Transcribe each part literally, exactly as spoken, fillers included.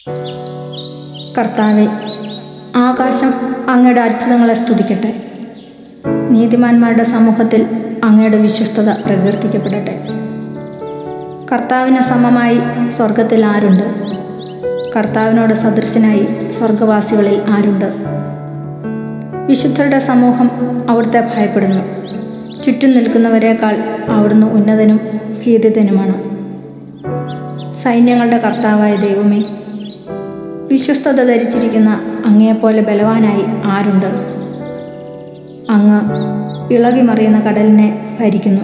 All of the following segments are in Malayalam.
കർത്താവേ, ആകാശം അങ്ങയുടെ അത്ഭുതങ്ങളെ സ്തുതിക്കട്ടെ. നീതിമാന്മാരുടെ സമൂഹത്തിൽ അങ്ങയുടെ വിശ്വസ്തത പ്രകീർത്തിക്കപ്പെടട്ടെ. കർത്താവിന് സമമായി സ്വർഗത്തിൽ ആരുണ്ട്? കർത്താവിനോട് സദൃശനായി സ്വർഗവാസികളിൽ ആരുണ്ട്? വിശുദ്ധരുടെ സമൂഹം അവിടുത്തെ ഭയപ്പെടുന്നു. ചുറ്റും നിൽക്കുന്നവരെക്കാൾ അവിടുന്ന് ഉന്നതനും ഭീതിതനുമാണ്. സൈന്യങ്ങളുടെ കർത്താവായ ദൈവമേ, വിശ്വസ്തത ധരിച്ചിരിക്കുന്ന അങ്ങയെപ്പോലെ ബലവാനായി ആരുണ്ട്? അങ്ങ് ഇളകിമറിയുന്ന കടലിനെ ഭരിക്കുന്നു.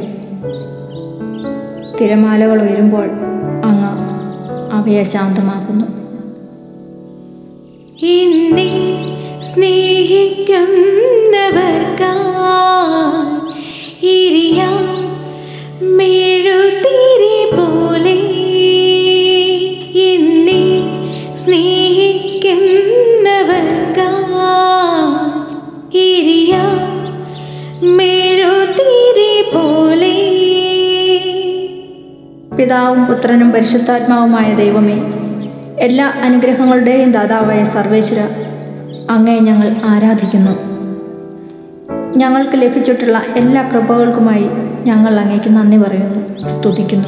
തിരമാലകൾ ഉയരുമ്പോൾ അങ്ങ് അവയെ ശാന്തമാക്കുന്നു. എന്നെ സ്നേഹിക്കുന്നവർക്കായി ഇരിയാം മെഴുതിരി പോലെ, എന്നെ സ്നേഹിക്കുന്നവർക്കായി ഇരിയാം മെഴുതിരി പോലെ. പിതാവും പുത്രനും പരിശുദ്ധാത്മാവുമായ ദൈവമേ, എല്ലാ അനുഗ്രഹങ്ങളുടെയും ദാതാവായ സർവേശ്വര, അങ്ങയെ ഞങ്ങൾ ആരാധിക്കുന്നു. ഞങ്ങൾക്ക് ലഭിച്ചിട്ടുള്ള എല്ലാ കൃപകൾക്കുമായി ഞങ്ങൾ അങ്ങേക്ക് നന്ദി പറയുന്നു, സ്തുതിക്കുന്നു.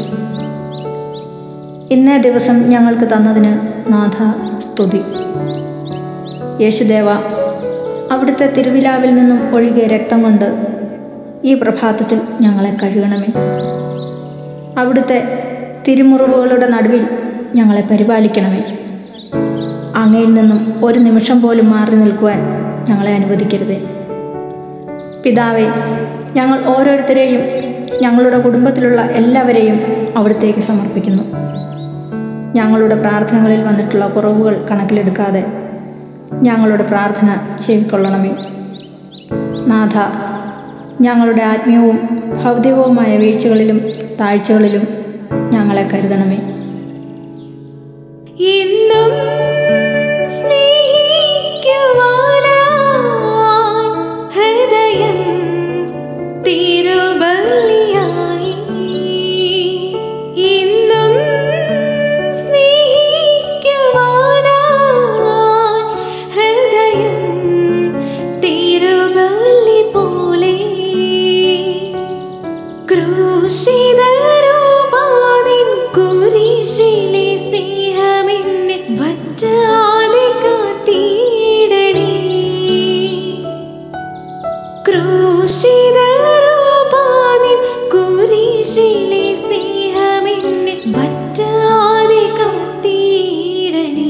ഇന്നേ ദിവസം ഞങ്ങൾക്ക് തന്നതിന് നാഥ സ്തുതി. യേശുദേവ, അവിടുത്തെ തിരുവിലാവിൽ നിന്നും ഒഴുകിയ രക്തം കൊണ്ട് ഈ പ്രഭാതത്തിൽ ഞങ്ങളെ കഴുകണമേ. അവിടുത്തെ തിരുമുറിവുകളുടെ നടുവിൽ ഞങ്ങളെ പരിപാലിക്കണമേ. അങ്ങയിൽ നിന്നും ഒരു നിമിഷം പോലും മാറി നിൽക്കുവാൻ ഞങ്ങളെ അനുവദിക്കരുതേ. പിതാവേ, ഞങ്ങൾ ഓരോരുത്തരെയും ഞങ്ങളുടെ കുടുംബത്തിലുള്ള എല്ലാവരെയും അവിടുത്തേക്ക് സമർപ്പിക്കുന്നു. ഞങ്ങളുടെ പ്രാർത്ഥനകളിൽ വന്നിട്ടുള്ള കുറവുകൾ കണക്കിലെടുക്കാതെ ഞങ്ങളുടെ പ്രാർത്ഥന ചെവിക്കൊള്ളണമേ. നാഥ, ഞങ്ങളുടെ ആത്മീയവും ഭൗതികവുമായ വീഴ്ചകളിലും താഴ്ചകളിലും ഞങ്ങളെ കരുതണമേ. ഇന്നും സ്നേഹിക്കുവാനായി ഹൃദയം തിരുബലിയായി, ഇന്നും സ്നേഹിക്കുവാനായി ഹൃദയം തിരുബലി പോലെ. ക്രൂശിതരൂപാനിൻ കുരിശിലെ സ്നേഹമെന്നെ വറ്റാതെ കാത്തിടണേ. ക്രൂശിതരൂപാനിൻ കുരിശിലെ സ്നേഹമെന്നെ വറ്റാതെ കാത്തിടണേ.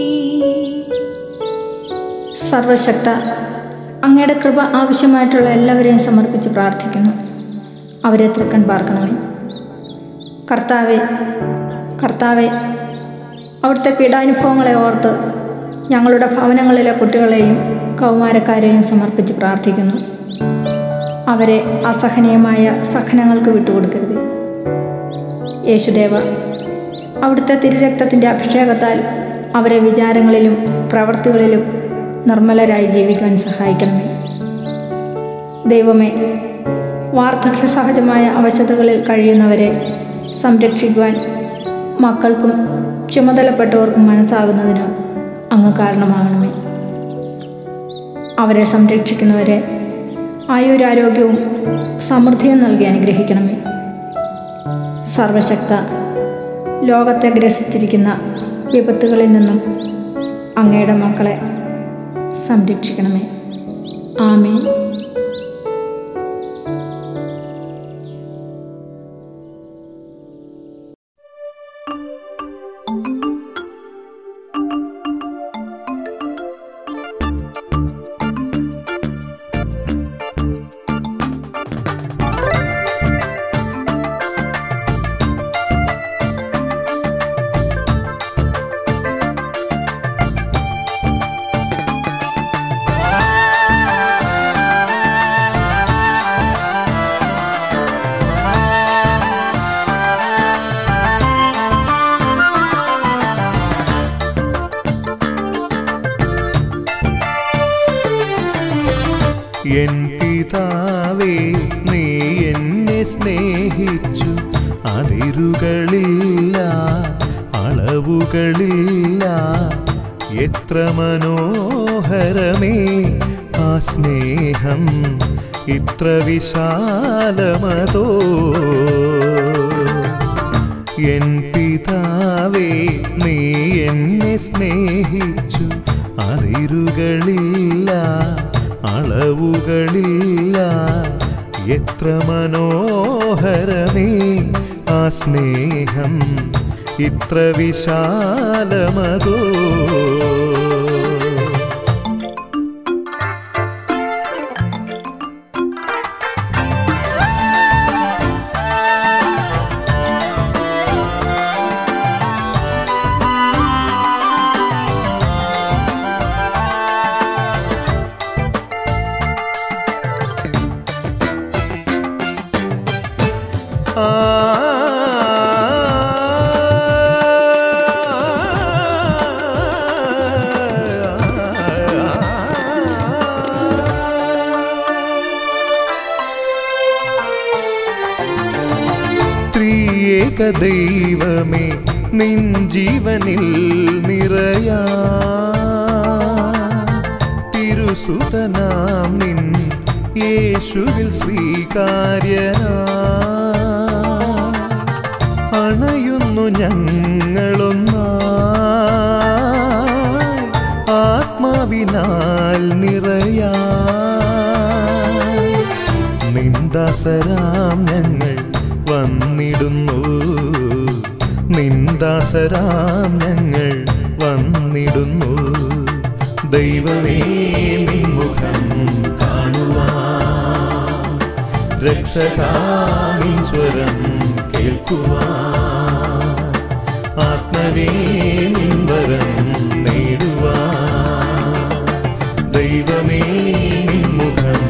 സർവശക്ത, അങ്ങയുടെ കൃപ ആവശ്യമായിട്ടുള്ള എല്ലാവരെയും സമർപ്പിച്ച് പ്രാർത്ഥിക്കുന്നു. അവരെ തൃക്കൺ പാർക്കണമേ. കർത്താവെ കർത്താവെ അവിടുത്തെ പീഡാനുഭവങ്ങളെ ഓർത്ത് ഞങ്ങളുടെ ഭവനങ്ങളിലെ കുട്ടികളെയും കൗമാരക്കാരെയും സമർപ്പിച്ച് പ്രാർത്ഥിക്കുന്നു. അവരെ അസഹനീയമായ സഹനങ്ങൾക്ക് വിട്ടുകൊടുക്കരുത്. യേശുദേവ, അവിടുത്തെ തിരുരക്തത്തിൻ്റെ അഭിഷേകത്താൽ അവരെ വിചാരങ്ങളിലും പ്രവൃത്തികളിലും നിർമ്മലരായി ജീവിക്കാൻ സഹായിക്കണമേ. ദൈവമേ, വാർദ്ധക്യ സഹജമായ അവശതകളിൽ കഴിയുന്നവരെ സംരക്ഷിക്കുവാൻ മക്കൾക്കും ചുമതലപ്പെട്ടവർക്കും മനസ്സാകുന്നതിന് അങ്ങ് കാരണമാകണമേ. അവരെ സംരക്ഷിക്കുന്നവരെ ആയുരാരോഗ്യവും സമൃദ്ധിയും നൽകി അനുഗ്രഹിക്കണമേ. സർവശക്ത, ലോകത്തെ ഗ്രസിച്ചിരിക്കുന്ന വിപത്തുകളിൽ നിന്നും അങ്ങയുടെ മക്കളെ സംരക്ഷിക്കണമേ. ആമേൻ. എൻ പിതാവേ, നീ എന്നെ സ്നേഹിച്ചു, അതിരുകളില്ല അളവുകളില്ല. അളവുകളില്ല എത്ര മനോഹരമേ ആ സ്നേഹം ഇത്ര വിശാലമതോ എൻ പിതാവേ നീ എന്നെ സ്നേഹിച്ചു അതിരുകളില്ല അളവുകളില്ല എത്ര മനോഹരമേ ആ സ്നേഹം ഇത്ര വിശാലമതോ ത്രിയേക ദൈവമേ നിൻ ജീവനിൽ നിറയാ തിരുസുതനാം നിൻ യേശുവിൽ സ്വീകാര്യനാ അണയുന്നു ഞങ്ങളൊന്നായി ആത്മാവിനാൽ നിറയാ നിന്ദാസരാം ഞങ്ങൾ വന്നിടുന്നു നിന്ദാസരാം ഞങ്ങൾ വന്നിടുന്നു ദൈവമേ നിൻമുഖം കാണുവാൻ രക്ഷകാ നിൻ സ്വരം കേൾക്കുവാൻ ആത്മനേ നിൻ വരം നേടുവാൻ ദൈവമേ നിൻമുഖം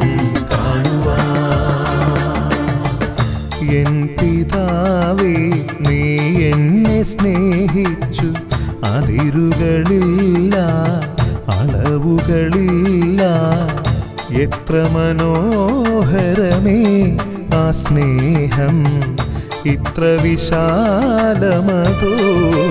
എൻ പിതാവേ നീ എന്നെ സ്നേഹിച്ചു അതിരുകളില്ല അളവുകളില്ല എത്ര മനോഹരമേ ആ സ്നേഹം ഇത്ര വിശാലമതോ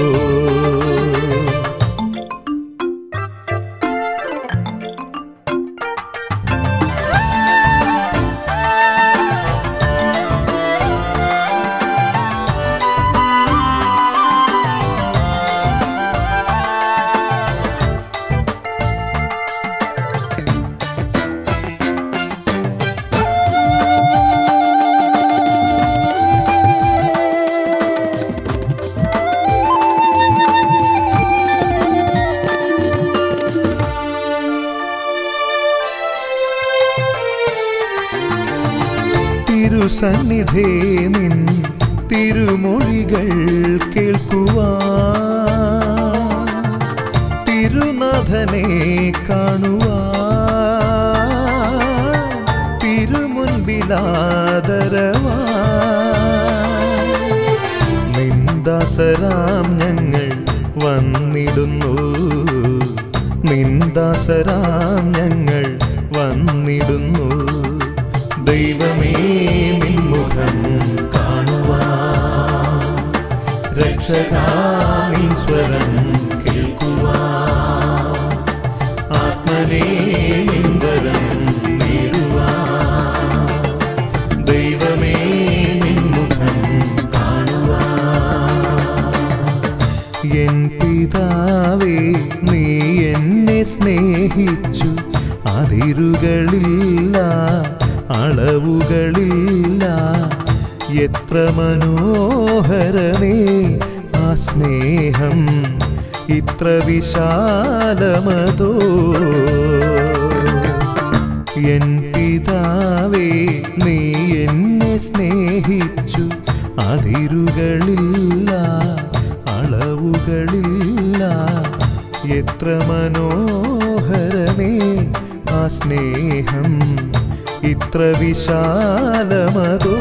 തിരുസന്നിധേ നിൻ തിരുമൊഴികൾ കേൾക്കുവാൻ തിരുനാഥനെ കാണുവാൻ തിരുമുൻപിലാദരവാൻ നിന്ദാസരാം ഞങ്ങൾ വന്നിടുന്നു നിന്ദാസരാം ഞങ്ങൾ വന്നിടുന്നു ദൈവമേ നിൻമുഖം കാണുവാൻ രക്ഷകാ നിൻ സ്വരം കേൾക്കുവാൻ ആത്മനേ നിൻ വരം നേടുവാൻ ദൈവമേ നിൻമുഖം കാണുവാൻ എൻ പിതാവേ നീ എന്നെ സ്നേഹിച്ചു അതിരുകളില്ല അളവുകളില്ല എത്ര മനോഹരമേ ആ സ്നേഹം ഇത്ര വിശാലമതോ എൻ പിതാവേ നീ എന്നെ സ്നേഹിച്ചു അതിരുകളില്ല അളവുകളില്ല എത്ര മനോഹരമേ ആ സ്നേഹം ഇത്ര വിശാലമതോ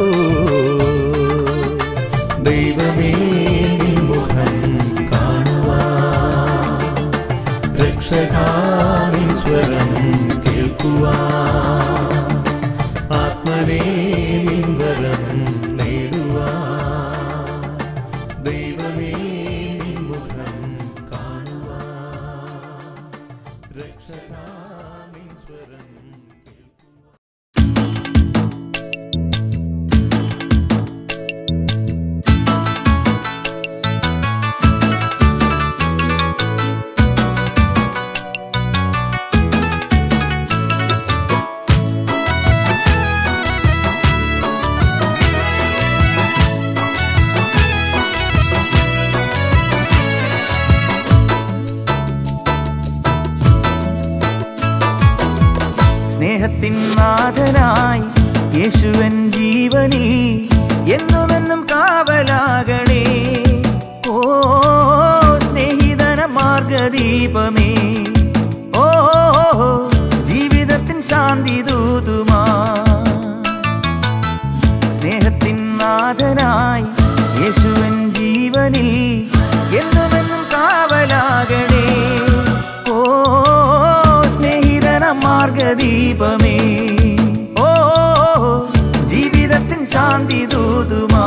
ദൈവമേ നിൻമുഖം കാണുവാൻ രക്ഷകാ നിൻ സ്വരം കേൾക്കുവാൻ ആത്മനേ നിൻ വരം നേടുവാൻ ദൈവമേ നിൻമുഖം രക്ഷകാ നിൻ സ്വരം സ്നേഹത്തിൻ നാഥനായി യേശുവൻ ജീവനിൽ എന്നുമെന്നും കാവലാകണേ. ഓ സ്നേഹിതന മാർഗദീപമേ, ഓ ജീവിതത്തിൻ ശാന്തി ദൂതുമാ. സ്നേഹത്തിൻ നാഥനായി യേശുവൻ ജീവനിൽ എന്നുമെന്നും കാവലാകണേ. ഓ സ്നേഹിതന മാർഗദീപമേ, ഓ ജീവിതത്തിൻ ശാന്തി ദൂതുമാ.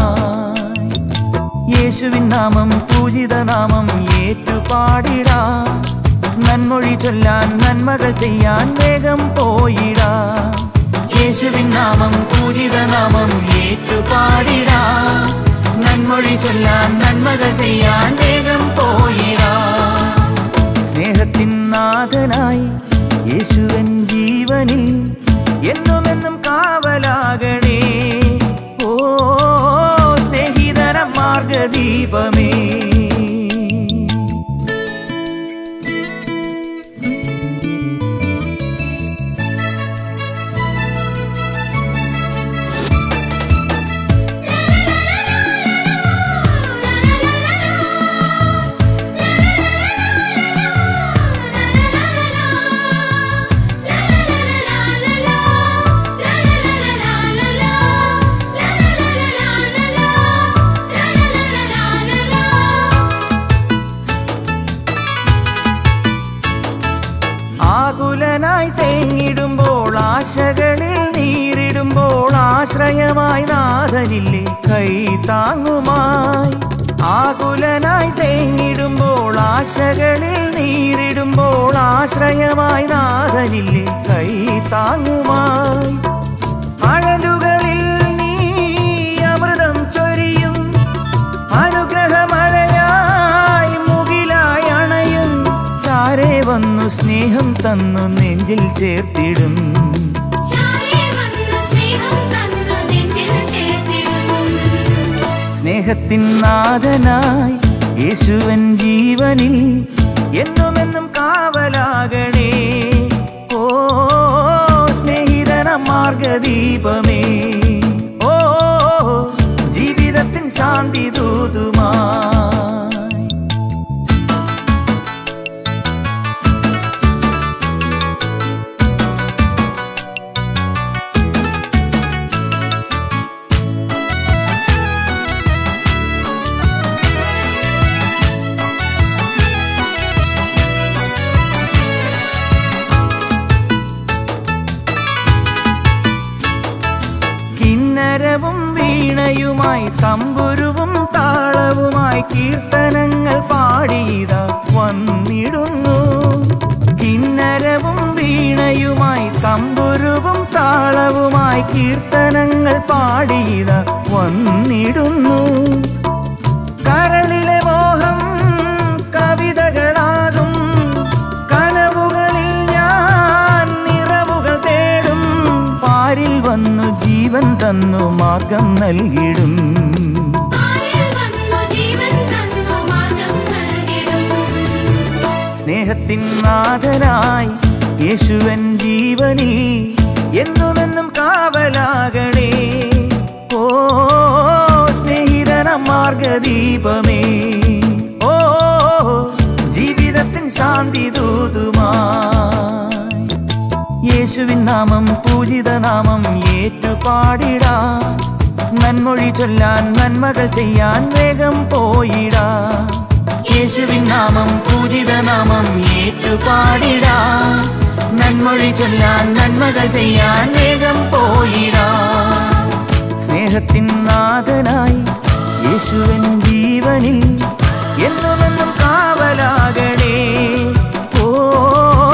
യേശുവിൻ നാമം പൂജിത നാമം ഏറ്റുപാടിടാ. നന്മൊഴി ചൊല്ലാൻ നന്മകൾ ചെയ്യാൻ വേഗം പോയിടാ. യേശുവിൻ നാമം പൂജിത നാമം ഏറ്റുപാടിടാ. നന്മൊഴി ചൊല്ലാൻ നന്മകൾ ചെയ്യാൻ വേഗം പോയിടാ. സ്നേഹത്തിൻ നാഥനായി യേശുവൻ ജീവനിൽ എന്നുമെന്നും കാവലാകണേ. ഓ സ്നേഹിതന മാർഗദീപമേ. ആകുലനായി തേങ്ങിടുമ്പോൾ ആശകളിൽ നീരിടുമ്പോൾ ആശ്രയമായി നാഥനില്ലേ കൈ താങ്ങുമായി. ആകുലനായി തേങ്ങിടുമ്പോൾ ആശകളിൽ നീരിടുമ്പോൾ ആശ്രയമായി നാഥനില്ലേ കൈ താങ്ങുമായി. അഴലുകളിൽ നീ അമൃതം ചൊരിയും അനുഗ്രഹമഴയായി മുകിലായി അണയും. ചാരേ വന്നു സ്നേഹം തന്നു നെഞ്ചിൽ ചേർത്തിടും. സ്നേഹത്തിൻ നാഥനായി യേശുവൻ ജീവനിൽ എന്നുമെന്നും കാവലാകണേ. ഓ സ്നേഹിതന മാർഗദീപമേ, ഓ ജീവിതത്തിൻ ശാന്തി ദൂതുമാ. കിന്നരവും വീണയുമായി തമ്പുരുവും താളവുമായി കീർത്തനങ്ങൾ പാടിയതാ വന്നിടുന്നു. കിന്നരവും വീണയുമായി തമ്പുരുവും താളവുമായി കീർത്തനങ്ങൾ പാടിയതാ വന്നിടുന്നു. കരളിലെ മോഹം കവിതകളാകും. കനവുകളിൽ ഞാൻ നിറവുകൾ തേടും. പാരിൽ വന്നു ജീവൻ തന്നു മാർഗം നൽകിടും. സ്നേഹത്തിൻ നാഥനായി യേശുവൻ ജീവനിൽ എന്നുമെന്നും കാവലാകണേ. ഓ സ്നേഹിതന മാർഗദീപമേ, ഓ ജീവിതത്തിൻ ശാന്തി ദൂതുമാ. യേശുവിൻ നാമം പൂജിത നാമം ഏറ്റുപാടിടാ. നന്മൊഴി ചൊല്ലാൻ നന്മകൾ ചെയ്യാൻ വേഗം പോയിടാ. യേശുവിൻ നാമം പൂജിത നാമം ഏറ്റുപാടിടാ. നന്മൊഴി ചൊല്ലാൻ നന്മകൾ ചെയ്യാൻ വേഗം പോയിടാ. സ്നേഹത്തിൻ നാഥനായി യേശുവൻ ജീവനിൽ എന്നുമെന്നും കാവലാകണേ. ഓ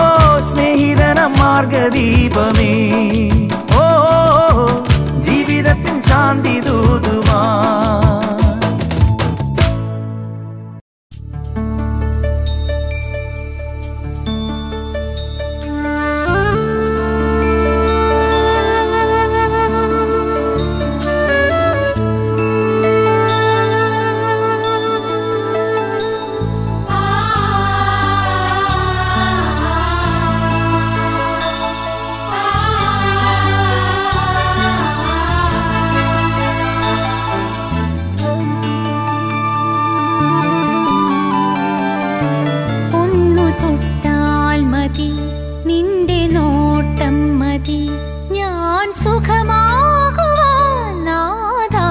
നിന്റെ നോട്ടം മതി ഞാൻ സുഖമാകുവാൻ നാഥാ.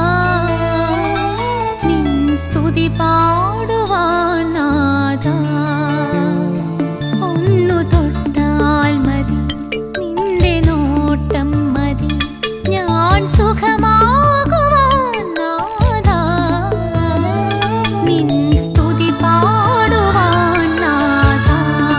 നിൻ സ്തുതി പാടുവാൻ നാഥാ. ഒന്നു തൊട്ടാൽ മതി നിന്റെ നോട്ടം മതി ഞാൻ സുഖമാകുവാൻ നാഥാ. നിൻ സ്തുതി പാടുവാൻ നാഥാ.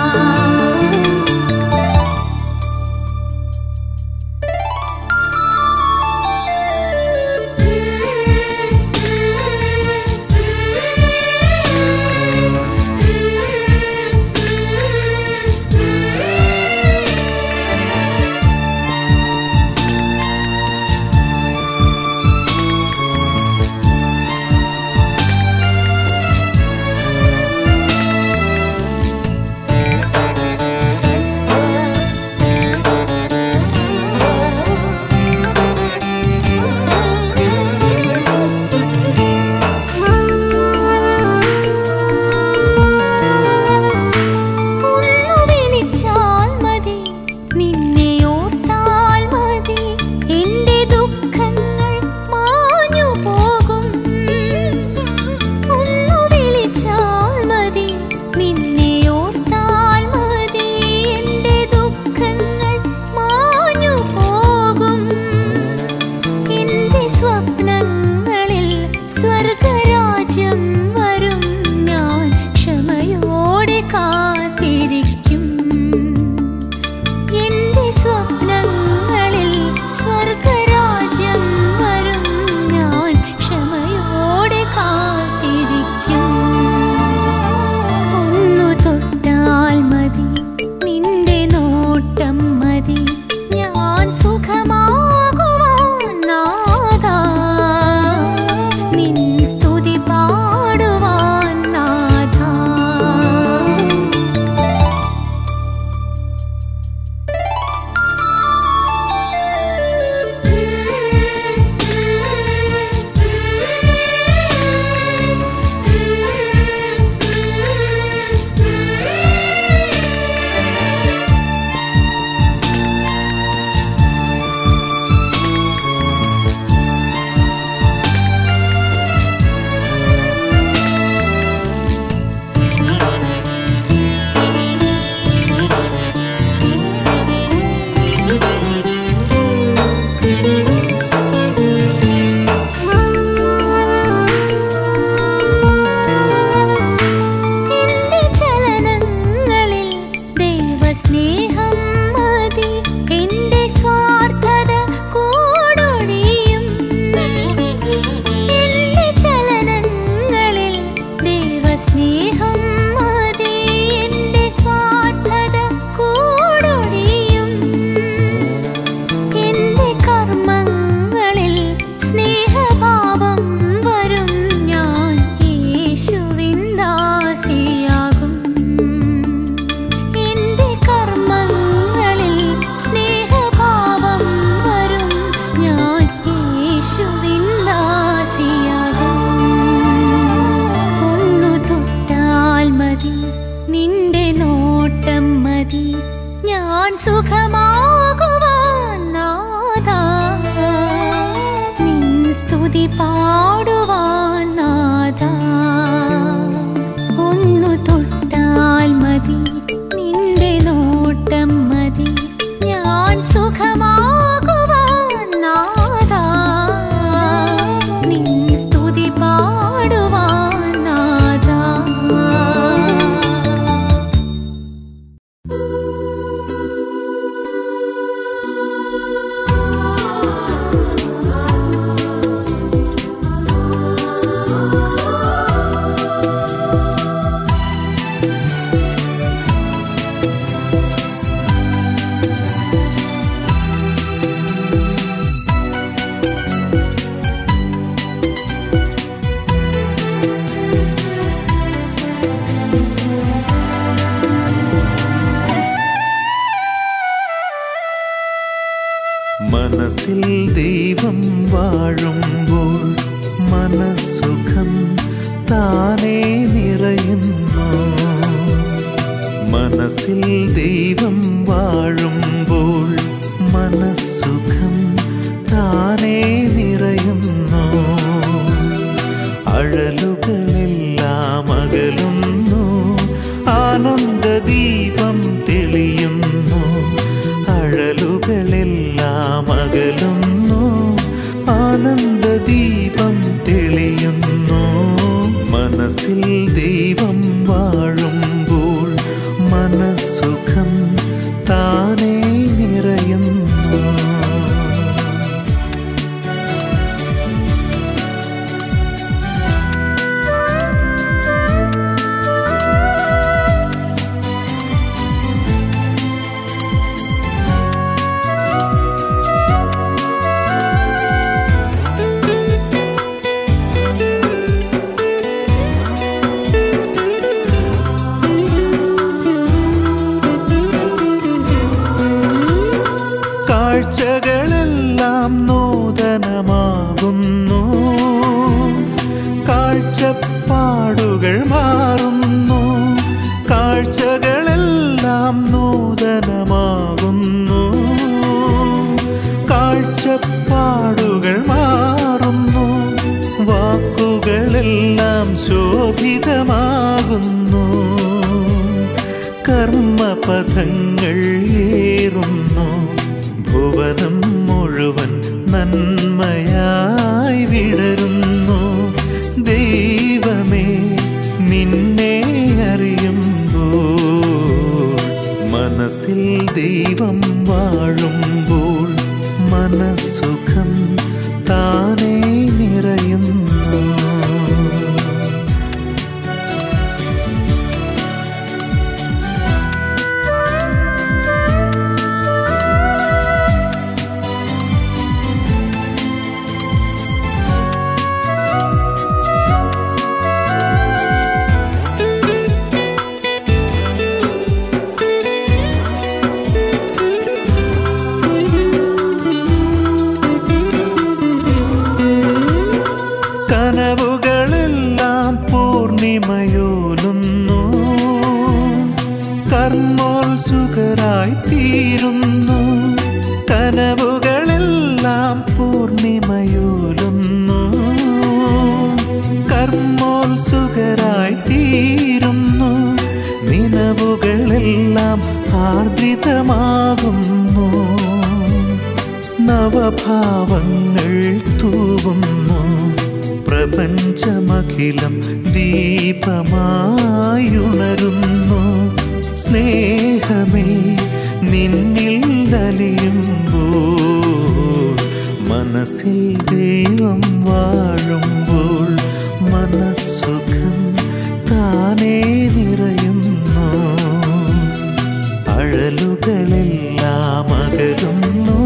മനസ്സിൽ ദൈവം വാഴുമ്പോൾ മനസ്സുഖം താനേ നിറയുന്നു. മനസ്സിൽ ദൈവം വാഴുമ്പോൾ മനസ്സുഖം താനേ നിറയുന്നു. അഴലുകളെല്ലാം അകലുന്നു, ആനന്ദദീപം തെളിയുന്നു. അഴലുകളെല്ലാം അകലുന്നു, ആനന്ദദീപം തെളിയുന്നു. മനസ്സിൽ ദൈവം വാഴുമ്പോൾ മനസ്സുഖം താനേ നിറയുന്നു. കാഴ്ചകളെല്ലാം നൂതനമാകുന്നു, കാഴ്ചപ്പാടുകൾ മാറുന്നു. കാഴ്ചകളെല്ലാം നൂതനമാകുന്നു, കാഴ്ചപ്പാടുകൾ മാറുന്നു. വാക്കുകളെല്ലാം ശോഭിതമാകുന്നു, കർമ്മപഥങ്ങൾ ഏറുന്നു. ഭുവനം മുഴുവൻ നന്മയായി വിടരുന്നു. ദൈവമേ നിന്നെ അറിയുമ്പോൾ മനസ്സിൽ ദൈവം വാഴുമ്പോൾ മനസ്സുഖം താനേ നിറയുന്നു. കനവുകളെല്ലാം പൂർണിമയോലുന്നു, കർമ്മോത്സുകരായി തീരുന്നു. കനവുകളെല്ലാം പൂർണിമയോലുന്നു, കർമ്മോത്സുകരായി തീരുന്നു. നിനവുകളെല്ലാം ആർദ്രിതമാകുന്നു, നവഭാവങ്ങൾ തൂവുന്നു. പ്രപഞ്ചമഖിലം ദീപമായുണരുന്നു. സ്നേഹമേ നിന്നിൽ അലിയുമ്പോൾ മനസ്സിൽ ദൈവം വാഴുമ്പോൾ മനസ്സുഖം താനേ നിറയുന്നു. അഴലുകളെല്ലാം അകലുന്നു,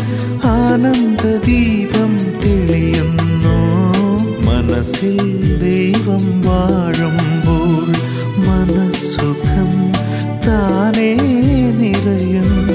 ആനന്ദദീപം തെളിയുന്നു. മനസ്സിൽ ദൈവം വാഴുമ്പോൾ മനസ്സുഖം താനേ നിറയുന്നു.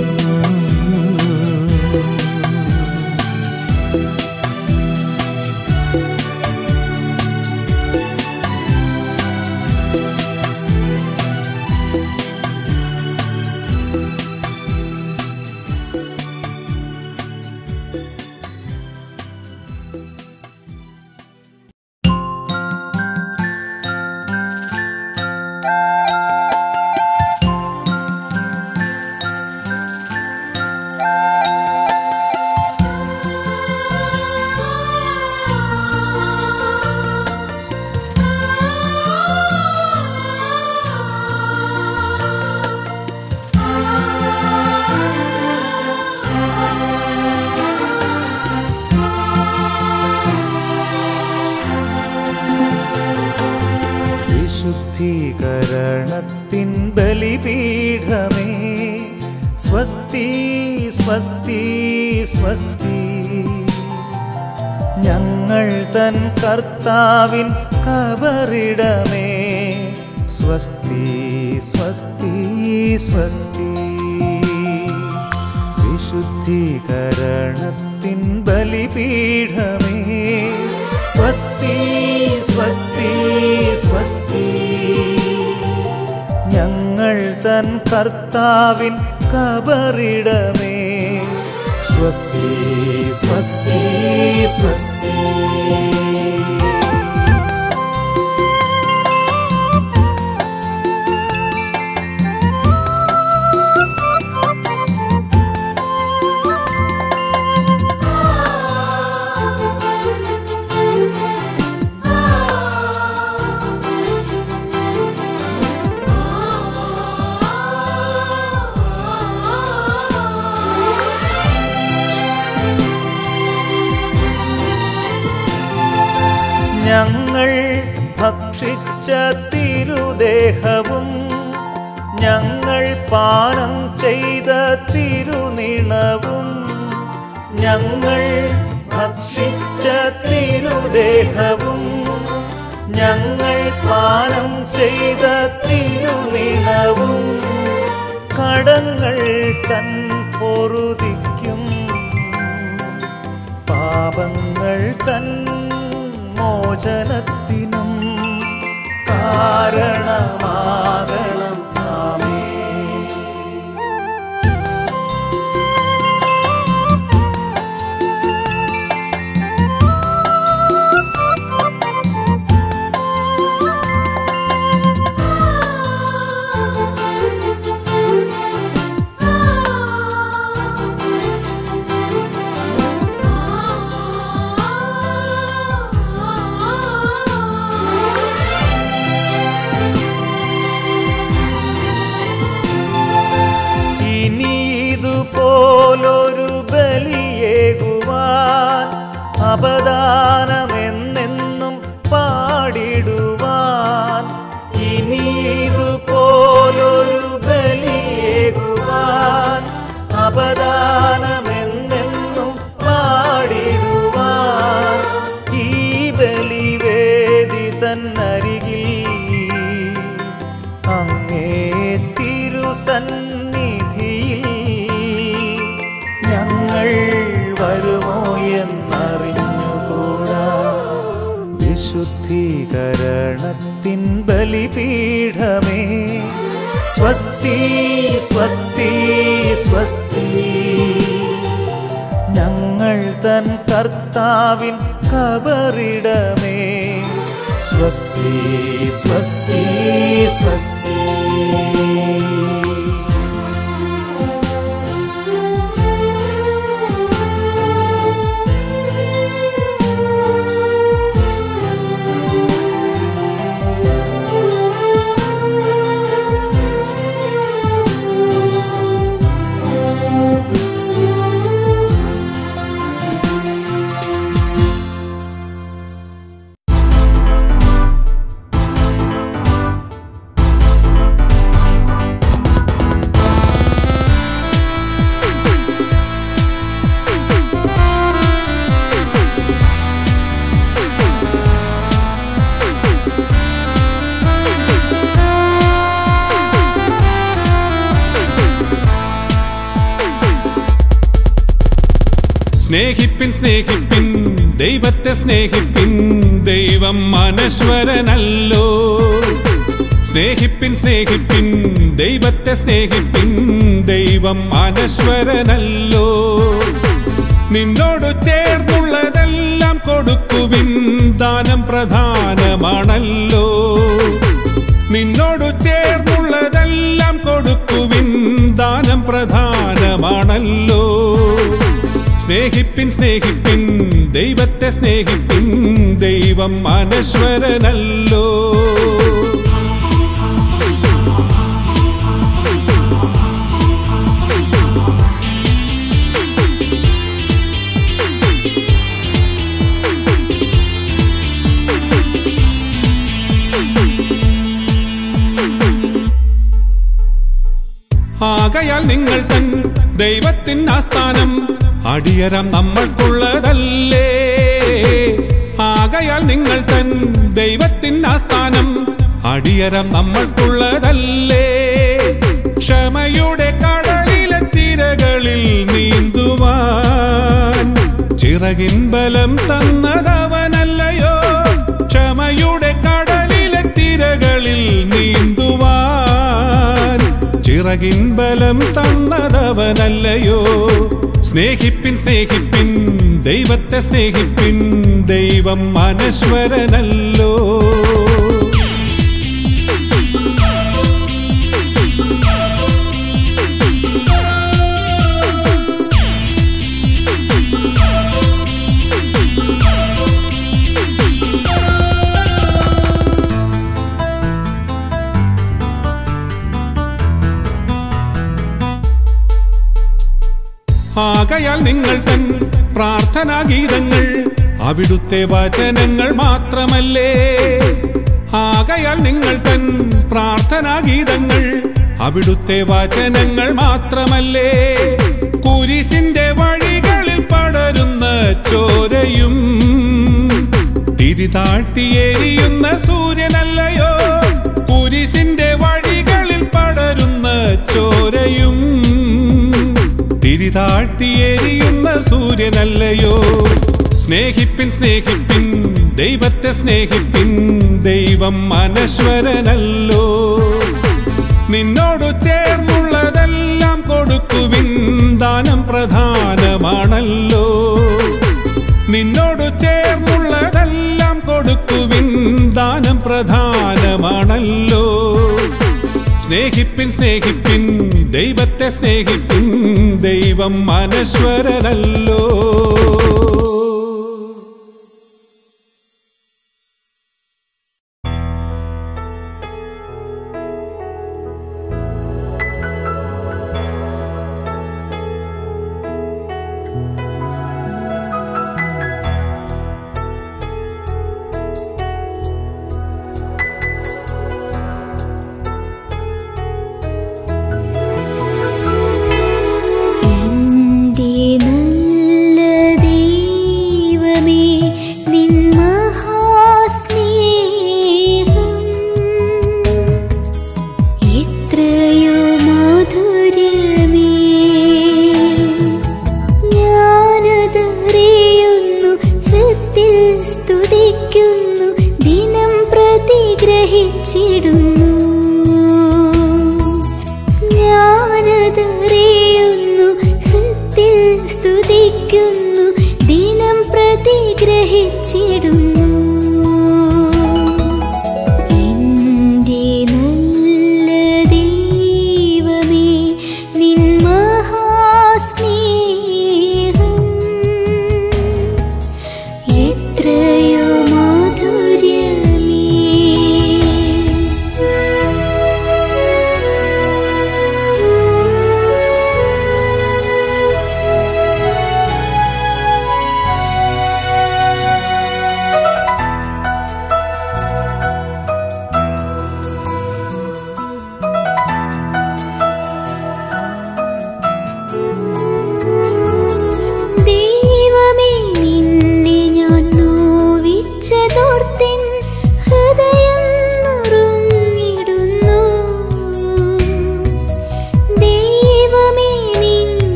ശുദ്ധീകരണത്തിൻ ബലിപീഠമേ സ്വസ്തി സ്വസ്തി സ്വസ്തി. ഞങ്ങൾ തൻ കർത്താവിൻ കബറിടമേ സ്വസ്തി സ്വസ്തി സ്വസ്തി. വിശുദ്ധീകരണത്തിൻ ബലിപീഠമേ സ്വസ്തി സ്വസ്തി സ്വസ്തി. ഞങ്ങൾ തൻ കർത്താവിൻ കബറിടമേ സ്വസ്തി സ്വസ്തി സ്വസ്തി. ഞങ്ങൾ ഭക്ഷിച്ച തിരുദേഹവും ഞങ്ങൾ പാനം ചെയ്ത തിരുനിണവും ഞങ്ങൾ ഭക്ഷിച്ച തിരുദേഹവും ഞങ്ങൾ പാനം ചെയ്ത തിരുനിണവും കടങ്ങൾ തൻ പൊറുതിക്കും പാപങ്ങൾ തൻ മോചനത്തിനും കാരണമാകണം ആമേൻ. പോലൊരു ബലിയേകുവാൻ അപദാനമെന്നെന്നും പാടിടുവാൻ ഇനി ഇതുപോലൊരു ബലിയേകുവാൻ അപദാനമെന്നെന്നും പാടിടുവാൻ ഈ ബലിവേദി തന്നരികിൽ അങ്ങേ തിരുസന്നിധിയിൽ ഞങ്ങൾ വരുമോ എന്നറിഞ്ഞുകൂടാ. വിശുദ്ധീകരണത്തിൻ ബലിപീഠമേ സ്വസ്തി സ്വസ്തി സ്വസ്തി. ഞങ്ങൾ തൻ കർത്താവിൻ കബറിടമേ സ്വസ്തി സ്വസ്തി സ്വസ്തി. സ്നേഹിപ്പിൻ സ്നേഹിപ്പിൻ ദൈവത്തെ സ്നേഹിപ്പിൻ ദൈവം അനശ്വരനല്ലോ. സ്നേഹിപ്പിൻ സ്നേഹിപ്പിൻ ദൈവത്തെ സ്നേഹിപ്പിൻ ദൈവം അനശ്വരനല്ലോ. നിന്നോട് ചേർന്നുള്ളതെല്ലാം കൊടുക്കുവിൻ ദാനം പ്രധാനമാണല്ലോ. നിന്നോട് ചേർന്നുള്ളതെല്ലാം കൊടുക്കുവിൻ ദാനം പ്രധാനമാണല്ലോ. സ്നേഹിപ്പിൻ സ്നേഹിപ്പിൻ ദൈവത്തെ സ്നേഹിപ്പിൻ ദൈവം അനശ്വരനല്ലോ. ആകയാൽ നിങ്ങൾ തൻ ദൈവത്തിൻ ആസ്ഥാനം അടിയരം നമ്മൾക്കുള്ളതല്ലേ. ആകയാൽ നിങ്ങൾ തൻ ദൈവത്തിൻ ആസ്ഥാനം അടിയരം നമ്മൾക്കുള്ളതല്ലേ. ക്ഷമയുടെ കടലിലെ തിരകളിൽ നീന്തുവാൻ ചിറകിൻ ബലം തന്നതവനല്ലയോ. ക്ഷമയുടെ കടലിലെ തിരകളിൽ നീന്തുവാൻ ചിറകിൻ ബലം തന്നതവനല്ലയോ. സ്നേഹിപ്പിൻ സ്നേഹിപ്പിൻ ദൈവത്തെ സ്നേഹിപ്പിൻ, ദൈവം അനശ്വരനല്ലോ. ആകയാൽ നിങ്ങൾ തൻ പ്രാർത്ഥനാ ഗീതങ്ങൾ അവിടുത്തെ വചനങ്ങൾ മാത്രമല്ലേ. ആകയാൽ നിങ്ങൾ തൻ പ്രാർത്ഥനാ ഗീതങ്ങൾ അവിടുത്തെ വചനങ്ങൾ മാത്രമല്ലേ. കുരിശിന്റെ വഴികളിൽ പടരുന്ന ചോരയും തിരിതാഴ്ത്തിയെരിയുന്ന സൂര്യനല്ലയോ. കുരിശിന്റെ വഴികളിൽ പടരുന്ന ചോരയും തിരിതാഴ്ത്തിയെരിയുന്ന സൂര്യനല്ലയോ. സ്നേഹിപ്പിൻ സ്നേഹിപ്പിൻ ദൈവത്തെ സ്നേഹിപ്പിൻ, ദൈവം അനശ്വരനല്ലോ. നിന്നോടു ചേർന്നുള്ളതെല്ലാം കൊടുക്കുവിൻ, ദാനം പ്രധാനമാണല്ലോ. നിന്നോടു ചേർന്നുള്ളതെല്ലാം കൊടുക്കുവിൻ, ദാനം പ്രധാനമാണല്ലോ. സ്നേഹിപ്പിൻ സ്നേഹിപ്പിൻ ദൈവത്തെ സ്നേഹിപ്പിൻ, ദൈവം അനശ്വരനല്ലോ.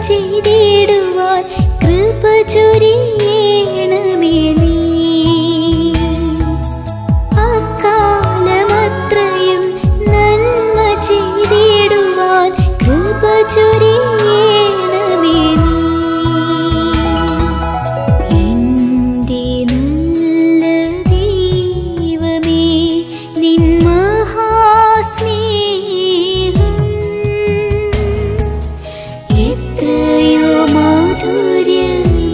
ചെയ്തിടുവാൻ കൃപ ചൊരിയണമേ നീ. അക്കാലമത്രയും നന്മ ചെയ്തിടുവാൻ കൃപ ചൊരിയണമേ നീ. എന്റെ നല്ല ദൈവമേ, നിൻ മഹാസ്നേഹം എത്രയോ മാധുര്യമേ.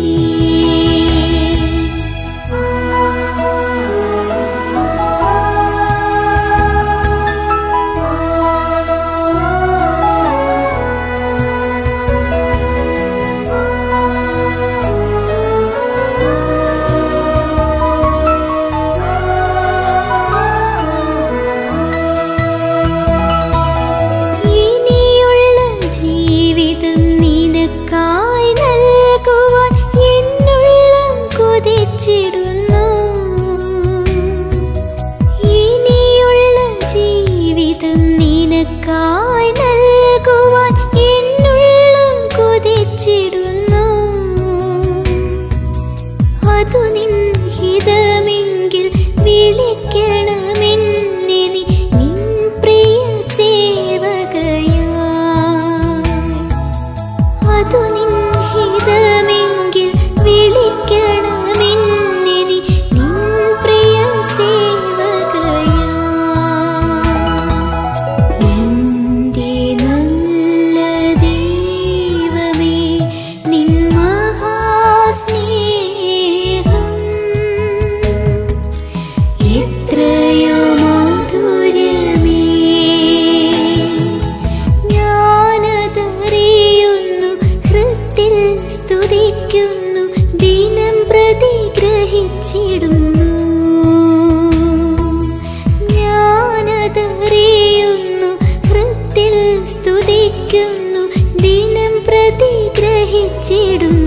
ഇനിയുള്ള ജീവിതം നിനക്കായി നൽകുവാൻ എന്നുള്ളം കൊതിച്ചിടുന്നു. ഇനിയുള്ള ജീവിതം നിനക്കായി നൽകുവാൻ എന്നുള്ളം കൊതിച്ചിടുന്നു. അതു നിൻ ഹിതമെങ്കിൽ വിളിക്കണമെന്നെ നീ നിൻ പ്രിയ സേവകയായി. അതു നിൻ ഹിതമെങ്കിൽ വിളിക്കണമെന്നെ നീ നിൻ പ്രിയ സേവകയായി. എന്റെ നല്ല ദൈവമേ, നിൻ മഹാസ്നേഹം എത്രയോ മാധുര്യമേ. ഞാനതറിയുന്നു, ഹൃത്തിൽ സ്തുതിക്കുന്നു, ദിനം പ്രതി ഗ്രഹിച്ചിടുന്നു. ഞാനതറിയുന്നു, ഹൃത്തിൽ സ്തുതിക്കുന്നു, ദിനം പ്രതി ഗ്രഹിച്ചിടുന്നു.